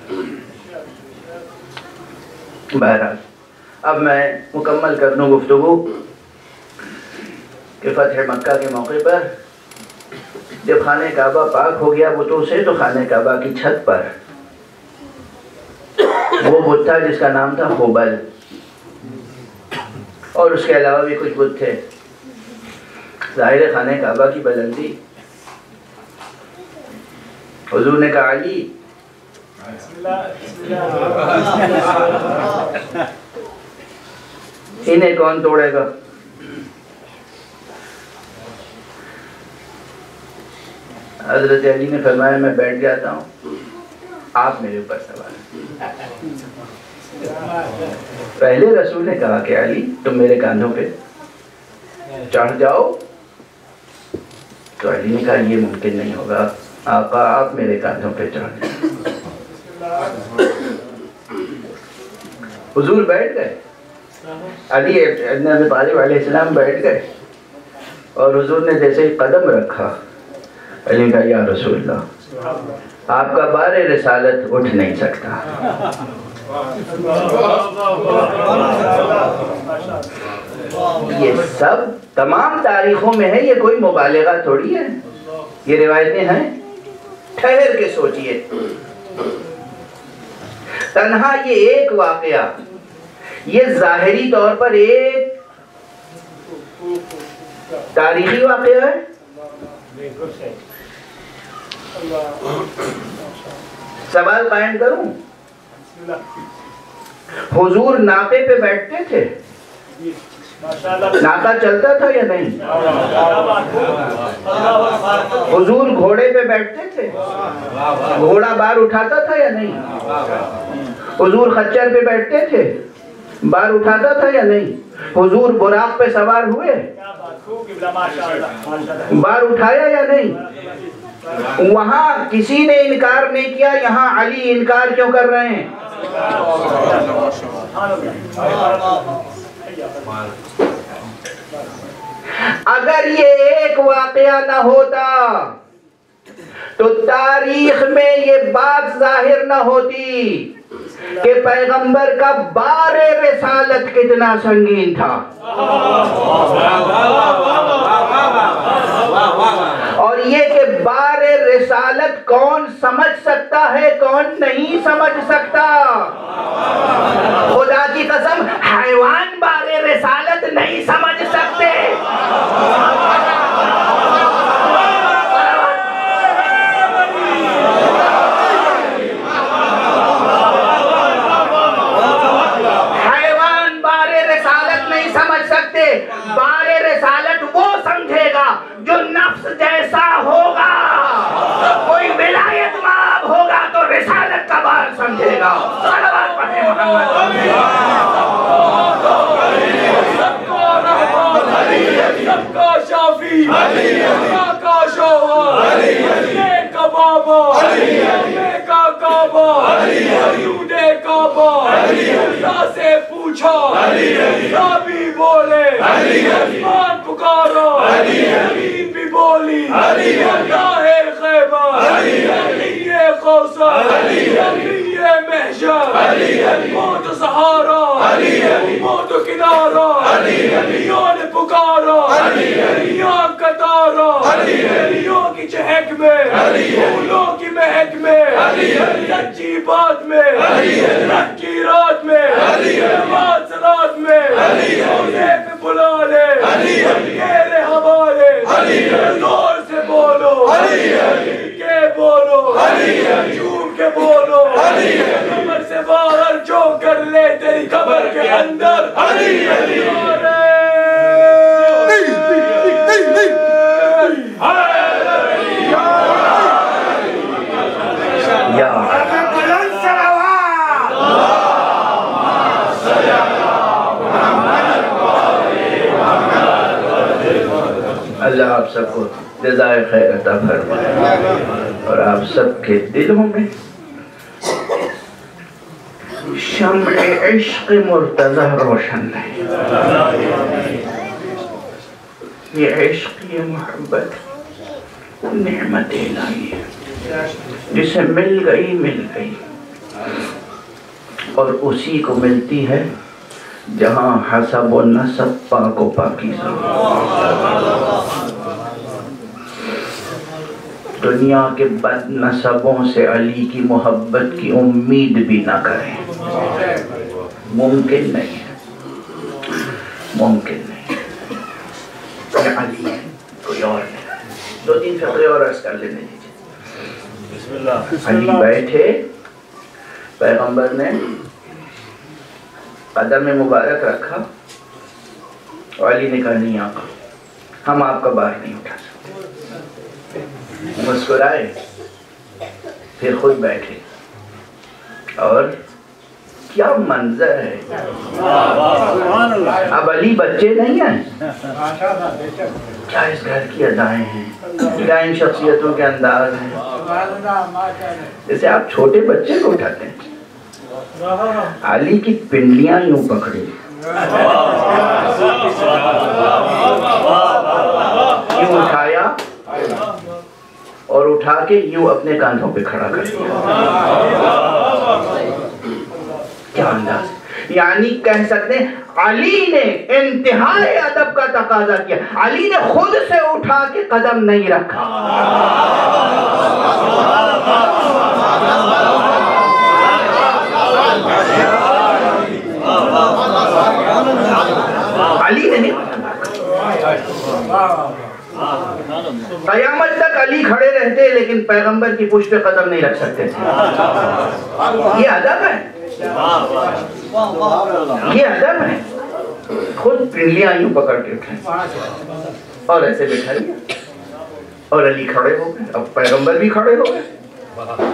بہرحال اب میں مکمل کر دوں گفتگو کہ فتح مکہ کے موقع پر جب خانہ کعبہ پاک ہو گیا بتوں سے، تو خانہ کعبہ کی چھت پر وہ بت تھا جس کا نام تھا ہبل، اور اس کے علاوہ بھی کچھ بت تھے۔ ظاہر خانہ کعبہ کی بلندی، حضور نے کہا علی انہیں کون توڑے گا؟ حضرت علی نے فرمایا میں بیٹھ جاتا ہوں، آپ میرے اوپر سوار ہیں۔ پہلے رسول نے کہا کہ علی تم میرے کاندھوں پہ چڑھ جاؤ، تو علی نے کہا یہ ممکن نہیں ہوگا، آقا آپ میرے کاندھوں پہ چڑھ جائیں۔ حضور بیٹھ گئے، علی ابن ابی طالب علیہ السلام بیٹھ گئے، اور حضور نے جیسے ہی قدم رکھا، علی نے کہا یا رسول اللہ آپ کا بار رسالت اٹھ نہیں سکتا۔ یہ سب تمام تاریخوں میں ہے، یہ کوئی مبالغہ تھوڑی ہے، یہ روایتیں ہیں، ٹھہر کے سوچئے۔ تنہا یہ ایک واقعہ، یہ ظاہری طور پر ایک تاریخی واقعہ ہے، سوال قائم کروں، حضور ناقے پہ بیٹھتے تھے، ناقہ چلتا تھا یا نہیں؟ حضور گھوڑے پہ بیٹھتے تھے، گھوڑا بار اٹھاتا تھا یا نہیں؟ حضور خچر پہ بیٹھتے تھے، بار اٹھاتا تھا یا نہیں؟ حضور براق پہ سوار ہوئے، بار اٹھایا یا نہیں؟ وہاں کسی نے انکار نہیں کیا، یہاں علی انکار کیوں کر رہے ہیں؟ اگر یہ ایک واقعہ نہ ہوتا تو تاریخ میں یہ بات ظاہر نہ ہوتی کہ پیغمبر کا بار رسالت کتنا سنگین تھا، اور یہ کہ بار رسالت کون سمجھ سکتا ہے کون نہیں سمجھ سکتا۔ خدا کی قسم حیوان بار رسالت نہیں سمجھ سکتے۔ حیوان بار رسالت نہیں سمجھ سکتے، بار رسالت وہ سمجھے گا جو نفس جیسا ہوگا۔ کوئی ولایت مآب ہوگا تو رسالت کا بار سمجھے گا۔ صلوات پڑھیں محمد۔ سب کا شافی، سب کا شوہر، یہ کا بابا، یہ کا کعبہ، یودے کعبہ، اللہ سے پوچھا، صحابی بولے، آسمان پکارا، زمین بھی بولی، اللہ خیبر، یہ کوثر، یہ محشر، موت سہارا، موت کنارا، یوں نے پکارا، یوں کتارا، یوں کی چہک میں، پھولوں کی مہک میں، سچی بات میں، سچی رات میں، نماز رات میں، روزے پہ بلا لے، میرے حوالے، زور سے بولو، کے بولو، جھوم کے بولو، قبر سے باہر جو کر لے تیری قبر کے اندر، علی علی اللہ آپ سب کو جزائے خیر عطا فرمائے، اور آپ سب کے دلوں میں شمع عشق مرتضی روشن رہے۔ یہ عشق، یہ محبت نعمت الہی ہے، جسے مل گئی مل گئی، اور اسی کو ملتی ہے جہاں حسب و نسب پاک و پاکیزہ۔ دنیا کے بد نسبوں سے علی کی محبت کی امید بھی نہ کریں، ممکن نہیں ہے، ممکن نہیں ہے۔ یہ علی ہے، کوئی اور نہیں۔ دو تین فقرے اور عرض کر لینے دیجیے۔ علی بیٹھے، پیغمبر نے قدم مبارک رکھا، اور علی نے کہا نہیں آقا، ہم آپ کا بار نہیں اٹھا سکتے۔ مسکرائے، پھر خود بیٹھے، اور کیا منظر ہے. اب علی بچے نہیں ہیں. کیا اس گھر کی ادائیں ہیں, کیا ان شخصیتوں کے انداز ہیں. جیسے آپ چھوٹے بچے کو اٹھاتے ہیں, علی کی پنڈلیاں یوں پکڑی, یوں اٹھایا اور اٹھا کے یوں اپنے کاندھوں پہ کھڑا کر دیا. کیا انداز. یعنی کہہ سکتے ہیں علی نے انتہائی ادب کا تقاضا کیا. علی نے خود سے اٹھا کے قدم نہیں رکھا. علی نے نہیں. قیامت تک علی کھڑے رہتے لیکن پیغمبر کی پشت پہ قدم نہیں رکھ سکتے تھے. یہ ادب ہے, یہ ادب ہے. خود پنڈلیاں یوں پکڑ کے اٹھائیں اور ایسے بٹھائیے, اور علی کھڑے ہو گئے. اب پیغمبر بھی کھڑے ہو گئے.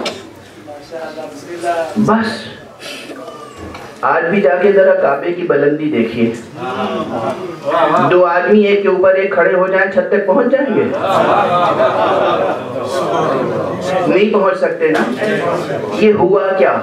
بس آج بھی جا کے ذرا کعبے کی بلندی دیکھیے. دو آدمی ایک کے اوپر ایک کھڑے ہو جائیں, چھت تک پہنچ جائیں گے؟ نہیں پہنچ سکتے نا. یہ ہوا کیا؟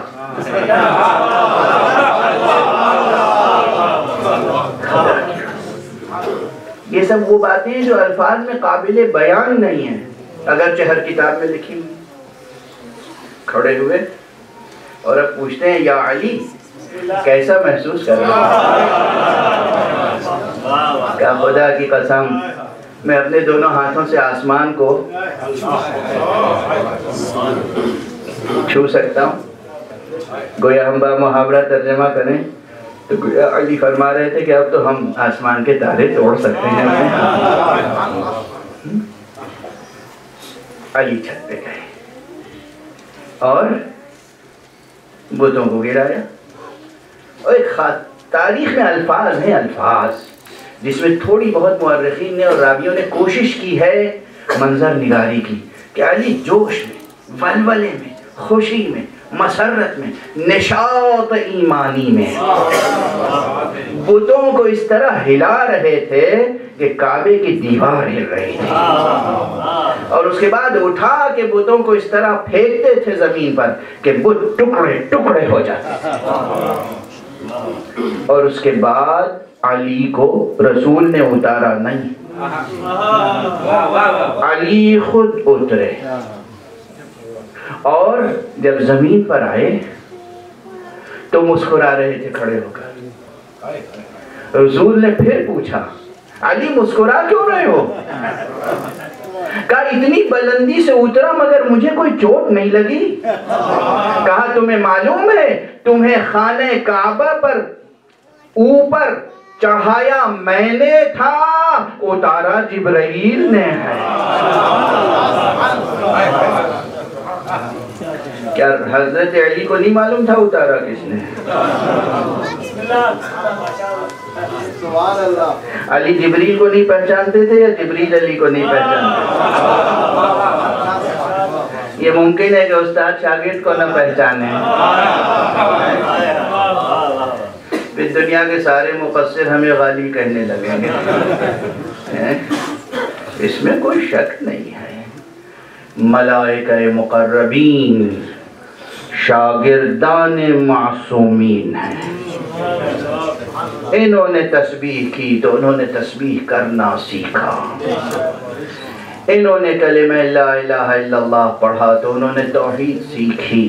یہ سب وہ باتیں ہیں جو الفاظ میں قابل بیان نہیں ہیں, اگرچہ ہر کتاب میں لکھی ہوئی. کھڑے ہوئے اور اب پوچھتے ہیں یا علی کیسا محسوس کر رہا ہوں؟ کیا خدا کی قسم میں اپنے دونوں ہاتھوں سے آسمان کو چھو سکتا ہوں. گویا ہم با محاورہ ترجمہ کریں تو گویا علی فرما رہے تھے کہ اب تو ہم آسمان کے تارے توڑ سکتے ہیں. علی چھت پہ گئے اور بتوں کو گرایا. اور ایک تاریخ میں الفاظ ہیں, الفاظ جس میں تھوڑی بہت مورخین نے اور راویوں نے کوشش کی ہے منظر نگاری کی کہ علی جوش میں, ولولے میں, خوشی میں, مسرت میں, نشاط ایمانی میں بتوں کو اس طرح ہلا رہے تھے کہ کعبے کی دیوار ہل رہی تھی, اور اس کے بعد اٹھا کے بتوں کو اس طرح پھینکتے تھے زمین پر کہ بت ٹکڑے ٹکڑے ہو جاتے. اور اس کے بعد علی کو رسول نے اتارا نہیں, علی خود اترے, اور جب زمین پر آئے تو مسکرا رہے تھے کھڑے ہو کر. رسول نے پھر پوچھا علی مسکرا کیوں رہے ہو؟ کہا اتنی بلندی سے اترا مگر مجھے کوئی چوٹ نہیں لگی. کہا تمہیں معلوم ہے تمہیں خانہ کعبہ پر اوپر چڑھایا میں نے تھا, اتارا جبرائیل نے ہے. کیا حضرت علی کو نہیں معلوم تھا اتارا کس نے؟ علی جبریل کو نہیں پہچانتے تھے یا جبریل علی کو نہیں پہچانتے؟ یہ ممکن ہے کہ استاد شاگرد کو نہ پہچانے. پھر دنیا کے سارے مقصر ہمیں غالی کہنے لگیں گے. اس میں کوئی شک نہیں ہے. ملائکہ مقربین شاگردان معصومین ہیں. انہوں نے تسبیح کی تو انہوں نے تسبیح کرنا سیکھا. انہوں نے کلمہ لا الہ الا اللہ پڑھا تو انہوں نے توحید سیکھی.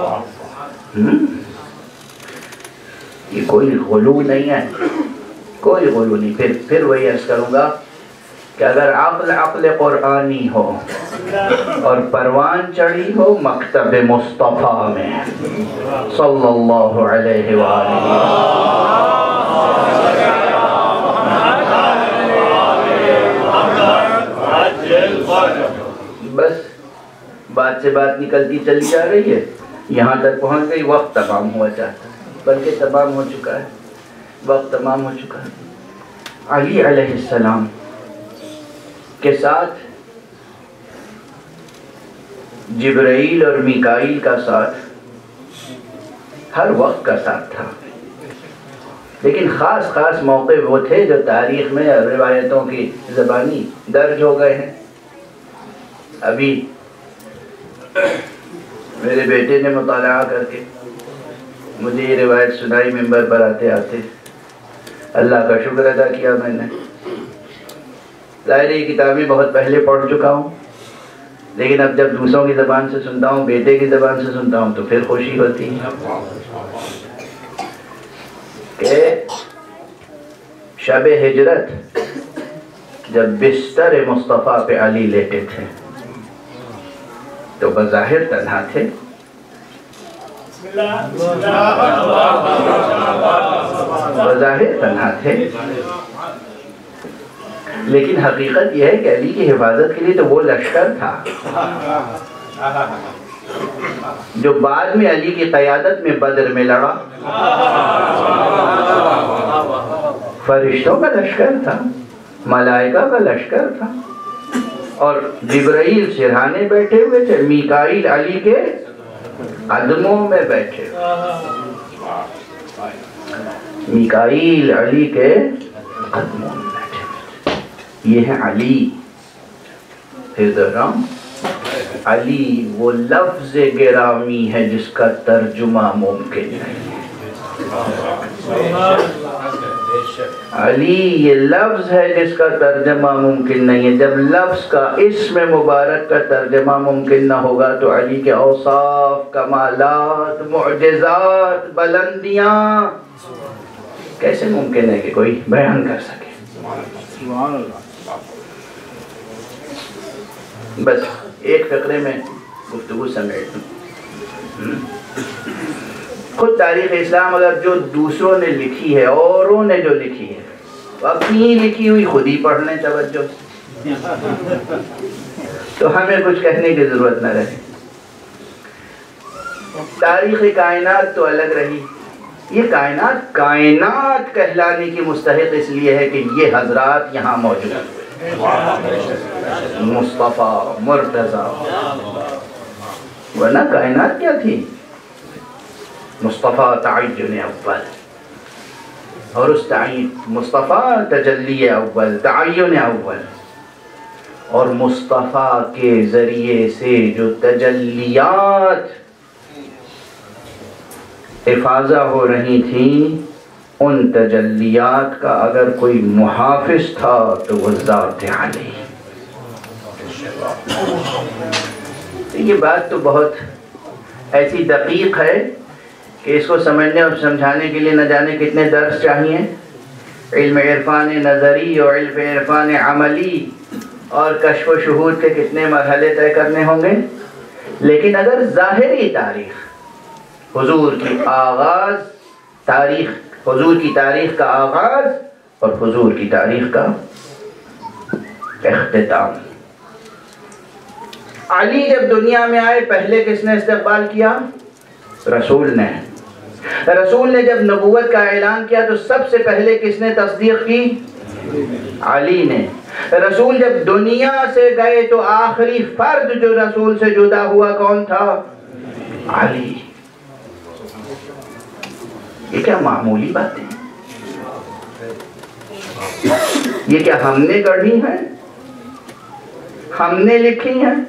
یہ کوئی غلو نہیں ہے, کوئی غلو نہیں. پھر پھر وہی عرض کروں گا کہ اگر عقل عقل قرآنی ہو اور پروان چڑھی ہو مکتب مصطفیٰ میں صلی اللہ علیہ وآلہ بس بات سے بات نکلتی چلی جا رہی ہے. یہاں تک پہنچ گئی, وقت تمام ہوا چاہتا, بلکہ تمام ہو چکا ہے, وقت تمام ہو چکا ہے. علی علیہ السلام کے ساتھ جبرائیل اور میکائیل کا ساتھ ہر وقت کا ساتھ تھا، لیکن خاص خاص موقع وہ تھے جو تاریخ میں روایتوں کی زبانی درج ہو گئے ہیں۔ ابھی میرے بیٹے نے مطالعہ کر کے مجھے یہ روایت سنائی ممبر پر آتے آتے، اللہ کا شکر ادا کیا میں نے۔ ظاہر یہ کتابیں بہت پہلے پڑھ چکا ہوں، لیکن اب جب دوسروں کی زبان سے سنتا ہوں، بیٹے کی زبان سے سنتا ہوں، تو پھر خوشی ہوتی ہے کہ شب ہجرت جب بستر مصطفیٰ پہ علی لیٹے تھے تو بظاہر تنہا تھے، بظاہر تنہا تھے، لیکن حقیقت یہ ہے کہ علی کی حفاظت کے لیے تو وہ لشکر تھا جو بعد میں علی کی قیادت میں بدر میں لڑا، فرشتوں کا لشکر تھا، ملائکہ کا لشکر تھا، اور جبرائیل سرہانے بیٹھے ہوئے تھے، میکائیل علی کے قدموں میں بیٹھے ہوئے، میکائیل علی کے قدموں میں بیٹھے ہوئے، یہ ہے علی۔ پھر دوہراؤں، علی وہ لفظ گرامی ہے جس کا ترجمہ ممکن نہیں ہے، علی یہ لفظ ہے جس کا ترجمہ ممکن نہیں ہے۔ جب لفظ کا اسم مبارک کا ترجمہ ممکن نہ ہوگا تو علی کے اوصاف، کمالات، معجزات، بلندیاں کیسے ممکن ہے کہ کوئی بیان کر سکے؟ بس ایک فقرے میں گفتگو سمیٹ دوں۔ خود تاریخ اسلام اگر جو دوسروں نے لکھی ہے، اوروں نے جو لکھی ہے، اپنی لکھی ہوئی خود ہی پڑھ لیں توجہ سے، تو ہمیں کچھ کہنے کی ضرورت نہ رہے۔ تاریخ کائنات تو الگ رہی، یہ کائنات کائنات کہلانے کی مستحق اس لیے ہے کہ یہ حضرات یہاں موجود ہیں، مصطفیٰ، مرتضیٰ، ورنہ کائنات کیا تھی؟ مصطفیٰ تعین اول، اور اس تعین مصطفیٰ تجلی اول، تعین اول، اور مصطفیٰ کے ذریعے سے جو تجلیات افاضہ ہو رہی تھیں، ان تجلیات کا اگر کوئی محافظ تھا تو وہ ذات علی۔ یہ بات تو بہت ایسی دقیق ہے کہ اس کو سمجھنے اور سمجھانے کے لیے نہ جانے کتنے درس چاہیے، علم عرفان نظری اور علم عرفان عملی اور کشف و شہود کے کتنے مرحلے طے کرنے ہوں گے۔ لیکن اگر ظاہری تاریخ، حضور کی آغاز تاریخ، حضور کی تاریخ کا آغاز اور حضور کی تاریخ کا اختتام، علی جب دنیا میں آئے پہلے کس نے استقبال کیا؟ رسول نے۔ رسول نے جب نبوت کا اعلان کیا تو سب سے پہلے کس نے تصدیق کی؟ علی نے۔ رسول جب دنیا سے گئے تو آخری فرد جو رسول سے جدا ہوا کون تھا؟ علی۔ یہ کیا معمولی باتیں ہیں؟ یہ کیا ہم نے گڑھی ہیں؟ ہم نے لکھی ہیں؟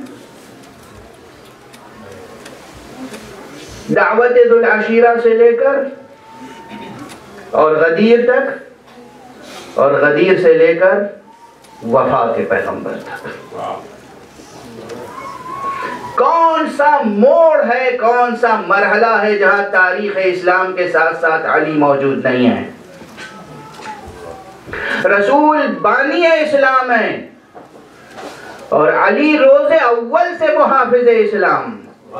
دعوت ذوالعشیرہ سے لے کر اور غدیر تک، اور غدیر سے لے کر وفات پیغمبر تک، کون سا موڑ ہے، کون سا مرحلہ ہے جہاں تاریخ اسلام کے ساتھ ساتھ علی موجود نہیں ہے؟ رسول بانی اسلام ہے اور علی روز اول سے محافظ اسلام،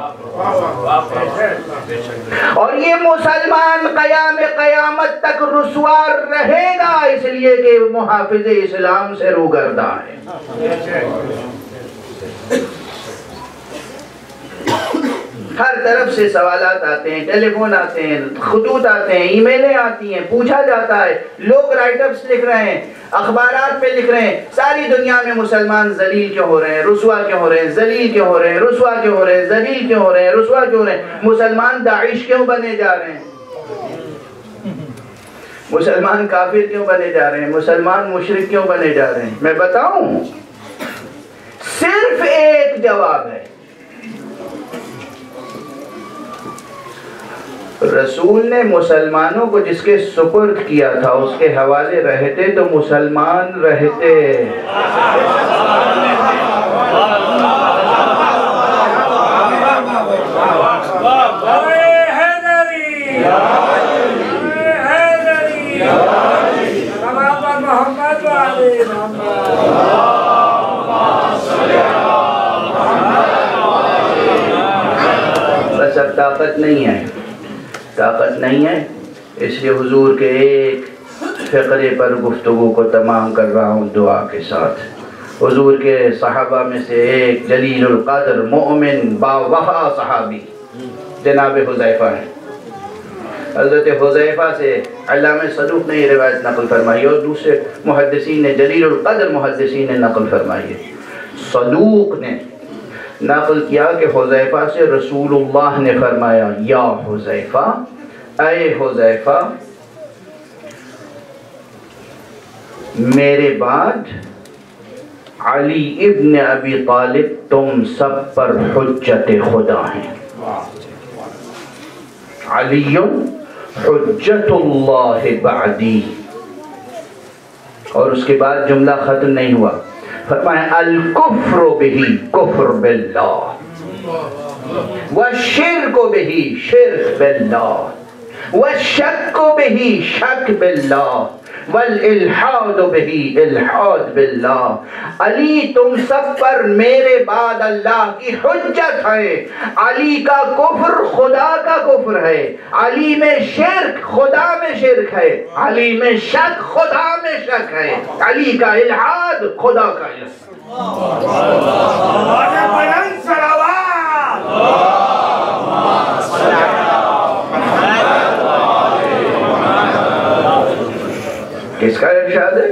اور یہ مسلمان قیام قیامت تک رسوا رہے گا اس لیے کہ محافظ اسلام سے روگرداں ہے۔ ہر طرف سے سوالات آتے ہیں، ٹیلی فون آتے ہیں، خطوط آتے ہیں، ای میلیں آتی ہیں، پوچھا جاتا ہے، لوگ رائٹ اپس لکھ رہے ہیں، اخبارات پہ لکھ رہے ہیں، ساری دنیا میں مسلمان ذلیل کیوں ہو رہے ہیں، رسوا کیوں ہو رہے ہیں، ذلیل کیوں ہو رہے ہیں، رسوا کیوں ہو رہے ہیں، ذلیل کیوں ہو رہے ہیں، رسوا کیوں ہو رہے ہیں، مسلمان داعش کیوں بنے جا رہے ہیں، مسلمان کافر کیوں بنے جا رہے ہیں، مسلمان مشرک کیوں بنے جا رہے ہیں؟ میں بتاؤں، صرف ایک جواب ہے، رسول نے مسلمانوں کو جس کے سپرد کیا تھا اس کے حوالے رہتے تو مسلمان رہتے۔ بس اب طاقت نہیں ہے، طاقت نہیں ہے، اس لیے حضور کے ایک فقرے پر گفتگو کو تمام کر رہا ہوں دعا کے ساتھ۔ حضور کے صحابہ میں سے ایک جلیل القدر مومن باوفا صحابی جناب حذیفہ ہیں۔ حضرت حذیفہ سے علامہ صدوق نے یہ روایت نقل فرمائی اور دوسرے محدثین نے، جلیل القدر محدثین نے نقل فرمائی ہے۔ صدوق نے نقل کیا کہ حذیفہ سے رسول اللہ نے فرمایا، یا حذیفہ، اے حذیفہ، میرے بعد علی ابن ابی طالب تم سب پر حجت خدا ہیں۔ علی حجت اللہ بعدی، اور اس کے بعد جملہ ختم نہیں ہوا، فرمایا الکفر بہی کفر باللہ، والشرک بہی شرک باللہ، والشک بہی شک باللہ، والالحاد بہی الحاد باللہ۔ علی تم سب پر میرے بعد اللہ کی حجت ہے۔ علی کا کفر خدا کا کفر ہے، علی میں شرک خدا میں شرک ہے، علی میں شک خدا میں شک ہے، علی کا الحاد خدا کا الحاد۔ کس کا ارشاد ہے؟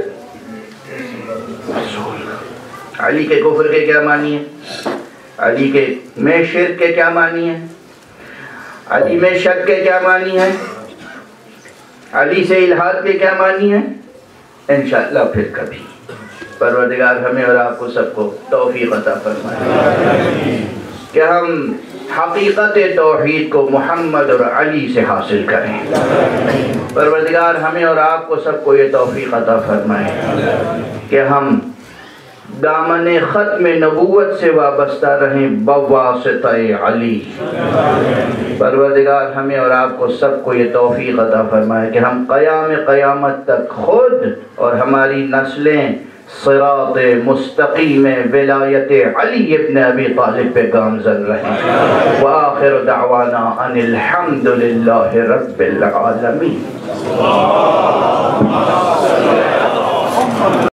علی کے کفر کے کیا معنی ہے؟ علی کے میں شرک کے کیا معنی ہے؟ علی میں شک کے کیا معنی ہے؟ علی سے الحاد کے کیا معنی ہے؟ انشاءاللہ پھر کبھی پروردگار ہمیں اور آپ کو سب کو توفیق عطا فرمائے کہ ہم حقیقت توحید کو محمد اور علی سے حاصل کریں۔ پروردگار ہمیں اور آپ کو سب کو یہ توفیق عطا فرمائے کہ ہم دامن ختم نبوت سے وابستہ رہیں بواسطہ علی۔ پروردگار ہمیں اور آپ کو سب کو یہ توفیق عطا فرمائے کہ ہم قیام قیامت تک خود اور ہماری نسلیں صراط مستقیم ولایت علی ابن ابی طالب پہ گامزن رہیں۔ وآخر دعوانا ان الحمدللہ رب العالمین۔